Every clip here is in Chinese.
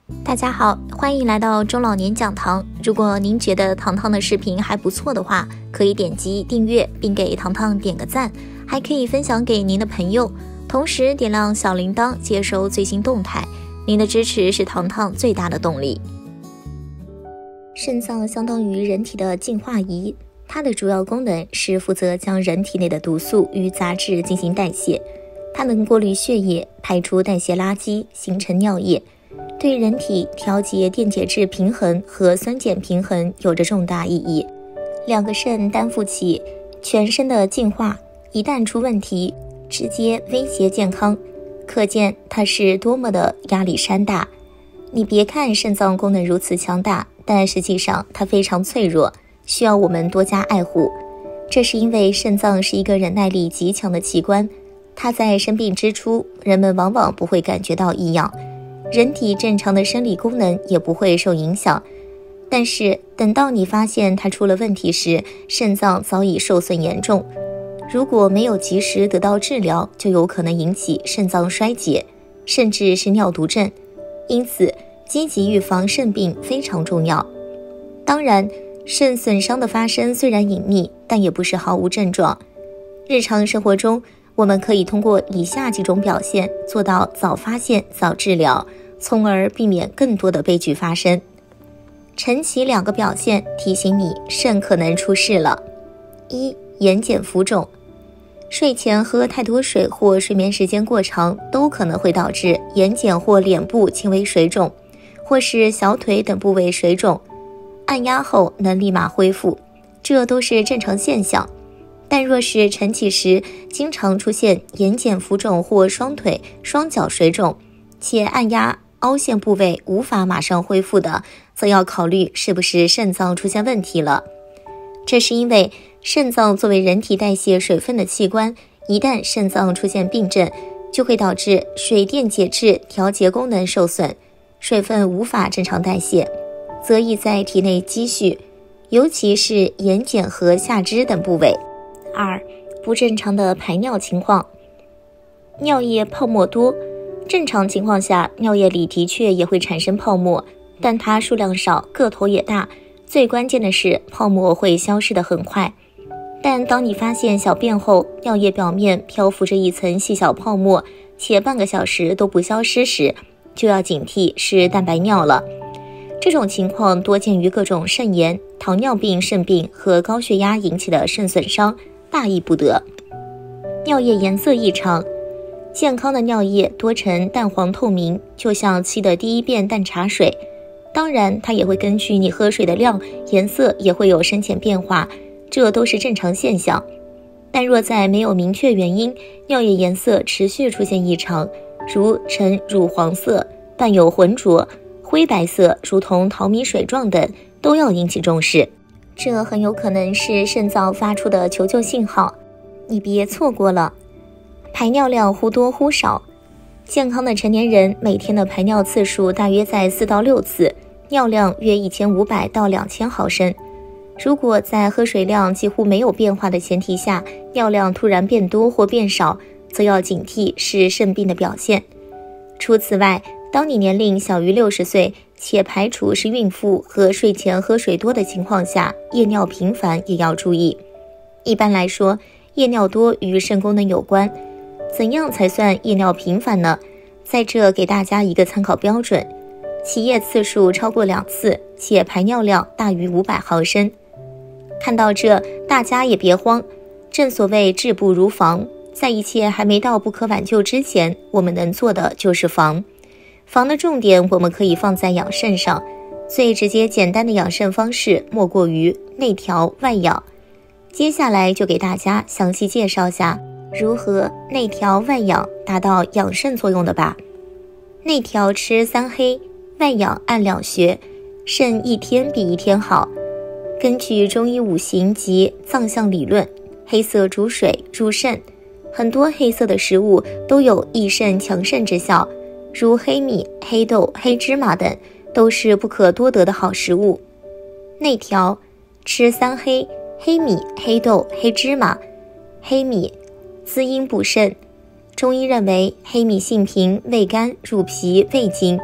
大家好，欢迎来到中老年讲堂。如果您觉得糖糖的视频还不错的话，可以点击订阅并给糖糖点个赞，还可以分享给您的朋友，同时点亮小铃铛接收最新动态。您的支持是糖糖最大的动力。肾脏相当于人体的净化仪，它的主要功能是负责将人体内的毒素与杂质进行代谢，它能过滤血液，排出代谢垃圾，形成尿液，对人体调节电解质平衡和酸碱平衡有着重大意义。两个肾担负起全身的净化，一旦出问题，直接威胁健康，可见它是多么的压力山大。你别看肾脏功能如此强大，但实际上它非常脆弱，需要我们多加爱护。这是因为肾脏是一个忍耐力极强的器官，它在生病之初，人们往往不会感觉到异样，人体正常的生理功能也不会受影响。但是等到你发现它出了问题时，肾脏早已受损严重，如果没有及时得到治疗，就有可能引起肾脏衰竭，甚至是尿毒症。因此积极预防肾病非常重要。当然，肾损伤的发生虽然隐秘，但也不是毫无症状。日常生活中，我们可以通过以下几种表现做到早发现早治疗，从而避免更多的悲剧发生。晨起两个表现提醒你肾可能出事了。一、眼睑浮肿。睡前喝太多水或睡眠时间过长都可能会导致眼睑或脸部轻微水肿，或是小腿等部位水肿，按压后能立马恢复，这都是正常现象。但若是晨起时经常出现眼睑浮肿或双腿、双脚水肿，且按压凹陷部位无法马上恢复的，则要考虑是不是肾脏出现问题了。这是因为肾脏作为人体代谢水分的器官，一旦肾脏出现病症，就会导致水电解质调节功能受损，水分无法正常代谢，则易在体内积蓄，尤其是眼睑和下肢等部位。二、不正常的排尿情况。尿液泡沫多，正常情况下尿液里的确也会产生泡沫，但它数量少，个头也大，最关键的是泡沫会消失得很快。但当你发现小便后尿液表面漂浮着一层细小泡沫，且半个小时都不消失时，就要警惕是蛋白尿了。这种情况多见于各种肾炎、糖尿病肾病和高血压引起的肾损伤，大意不得。尿液颜色异常。健康的尿液多呈淡黄透明，就像沏的第一遍淡茶水。当然它也会根据你喝水的量，颜色也会有深浅变化，这都是正常现象。但若在没有明确原因，尿液颜色持续出现异常，如呈乳黄色、伴有浑浊、灰白色如同淘米水状等，都要引起重视。这很有可能是肾脏发出的求救信号，你别错过了。排尿量忽多忽少。健康的成年人每天的排尿次数大约在4到6次，尿量约1500到2000毫升。如果在喝水量几乎没有变化的前提下，尿量突然变多或变少，则要警惕是肾病的表现。除此外，当你年龄小于60岁，且排除是孕妇和睡前喝水多的情况下，夜尿频繁也要注意。一般来说，夜尿多与肾功能有关。怎样才算夜尿频繁呢？在这给大家一个参考标准：起夜次数超过2次，且排尿量大于500毫升。看到这，大家也别慌，正所谓治不如防，在一切还没到不可挽救之前，我们能做的就是防。防的重点我们可以放在养肾上，最直接简单的养肾方式莫过于内调外养。接下来就给大家详细介绍下如何内调外养达到养肾作用的吧。内调吃3黑，外养按2穴，肾一天比一天好。根据中医五行及脏象理论，黑色主水入肾，很多黑色的食物都有益肾强肾之效，如黑米、黑豆、黑芝麻等都是不可多得的好食物。内调吃3黑，黑米、黑豆、黑芝麻。黑米滋阴补肾，中医认为黑米性平，味甘，入脾胃经，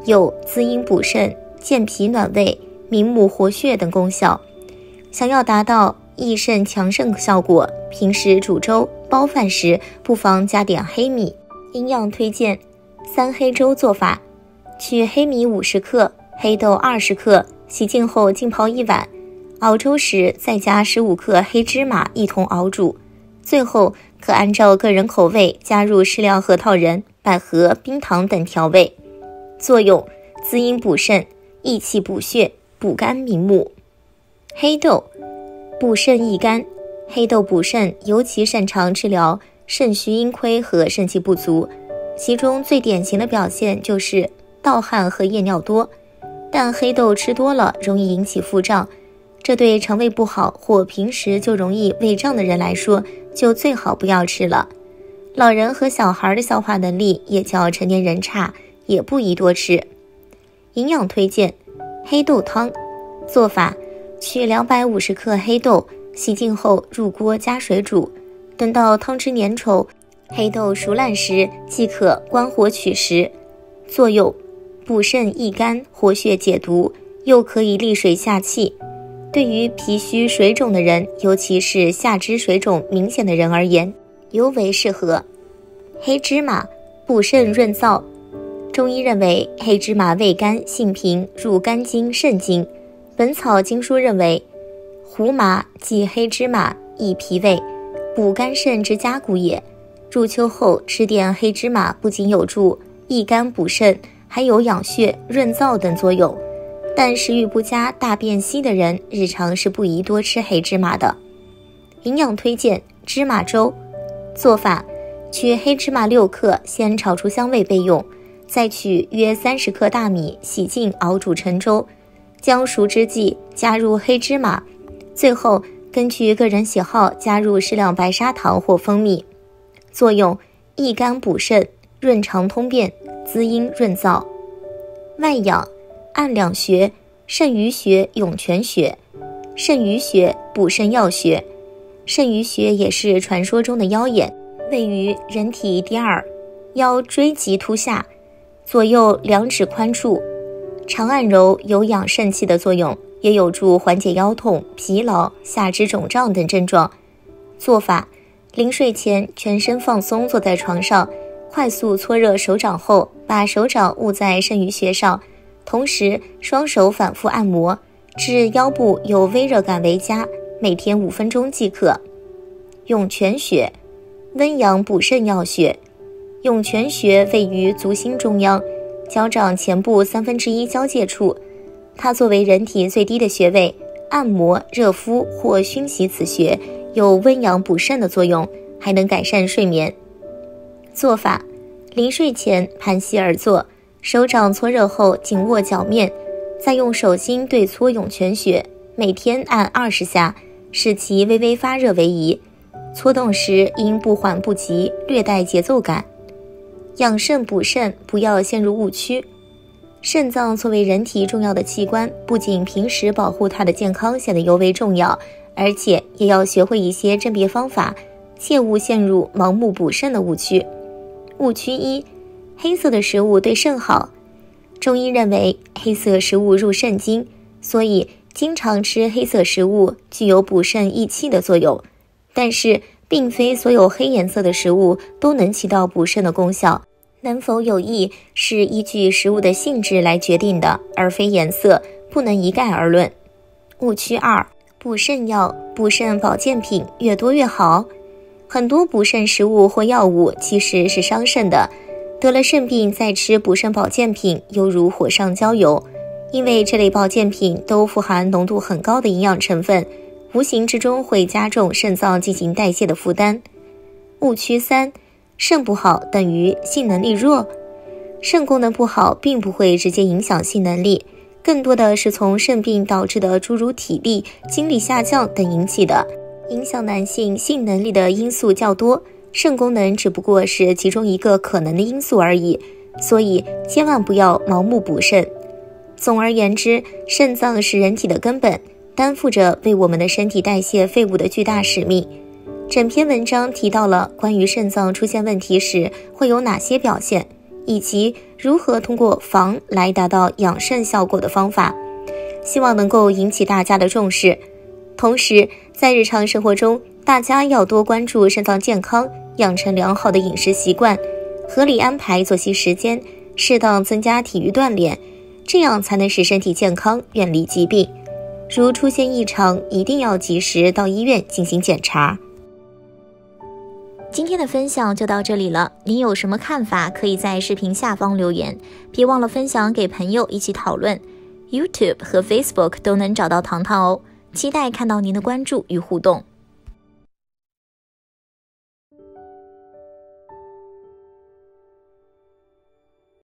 有滋阴补肾、健脾暖胃、明目活血等功效。想要达到益肾强肾效果，平时煮粥、煲饭时不妨加点黑米。营养推荐：3黑粥做法：取黑米50克，黑豆20克，洗净后浸泡1晚，熬粥时再加15克黑芝麻一同熬煮。最后可按照个人口味加入适量核桃仁、百合、冰糖等调味。作用：滋阴补肾、益气补血、补肝明目。黑豆补肾益肝，黑豆补肾尤其擅长治疗肾虚阴亏和肾气不足，其中最典型的表现就是盗汗和夜尿多，但黑豆吃多了容易引起腹胀，这对肠胃不好或平时就容易胃胀的人来说就最好不要吃了。老人和小孩的消化能力也较成年人差，也不宜多吃。营养推荐：黑豆汤。做法：取250克黑豆，洗净后入锅加水煮，等到汤汁粘稠，黑豆熟烂时即可关火取食。作用：补肾益肝、活血解毒，又可以利水下气。对于脾虚水肿的人，尤其是下肢水肿明显的人而言，尤为适合。黑芝麻补肾润燥。中医认为黑芝麻味甘性平，入肝经、肾经。本草经书认为，胡麻即黑芝麻，益脾胃，补肝肾之家谷也。入秋后吃点黑芝麻，不仅有助益肝补肾，还有养血、润燥等作用。但食欲不佳、大便稀的人，日常是不宜多吃黑芝麻的。营养推荐：芝麻粥。做法：取黑芝麻6克，先炒出香味备用，再取约30克大米，洗净熬煮成粥，将熟之际加入黑芝麻，最后根据个人喜好加入适量白砂糖或蜂蜜。作用：益肝补肾，润肠通便，滋阴润燥。外养：按两穴：肾俞穴、涌泉穴。肾俞穴补肾要穴，肾俞穴也是传说中的腰眼，位于人体第2腰椎棘突下，左右2指宽处，常按揉有养肾气的作用，也有助缓解腰痛、疲劳、下肢肿胀等症状。做法：临睡前全身放松，坐在床上，快速搓热手掌后，把手掌捂在肾俞穴上，同时双手反复按摩，至腰部有微热感为佳，每天5分钟即可。涌泉穴，温阳补肾要穴。涌泉穴位于足心中央，脚掌前部1/3交界处，它作为人体最低的穴位，按摩、热敷或熏洗此穴，有温阳补肾的作用，还能改善睡眠。做法：临睡前盘膝而坐，手掌搓热后紧握脚面，再用手心对搓涌泉穴，每天按20下，使其微微发热为宜。搓动时应不缓不急，略带节奏感。养肾补肾，不要陷入误区。肾脏作为人体重要的器官，不仅平时保护它的健康显得尤为重要，而且也要学会一些甄别方法，切勿陷入盲目补肾的误区。误区1：黑色的食物对肾好。中医认为黑色食物入肾经，所以经常吃黑色食物具有补肾益气的作用。但是并非所有黑颜色的食物都能起到补肾的功效，能否有益是依据食物的性质来决定的，而非颜色，不能一概而论。误区2：补肾药、补肾保健品越多越好。很多补肾食物或药物其实是伤肾的，得了肾病再吃补肾保健品犹如火上浇油，因为这类保健品都富含浓度很高的营养成分，无形之中会加重肾脏进行代谢的负担。误区3：肾不好等于性能力弱。肾功能不好并不会直接影响性能力，更多的是从肾病导致的诸如体力、精力下降等引起的，影响男性性能力的因素较多，肾功能只不过是其中一个可能的因素而已，所以千万不要盲目补肾。总而言之，肾脏是人体的根本，担负着为我们的身体代谢废物的巨大使命。整篇文章提到了关于肾脏出现问题时会有哪些表现，以及如何通过防来达到养肾效果的方法，希望能够引起大家的重视。同时，在日常生活中，大家要多关注肾脏健康，养成良好的饮食习惯，合理安排作息时间，适当增加体育锻炼，这样才能使身体健康，远离疾病。如出现异常，一定要及时到医院进行检查。今天的分享就到这里了，您有什么看法，可以在视频下方留言，别忘了分享给朋友一起讨论。YouTube 和 Facebook 都能找到糖糖哦，期待看到您的关注与互动。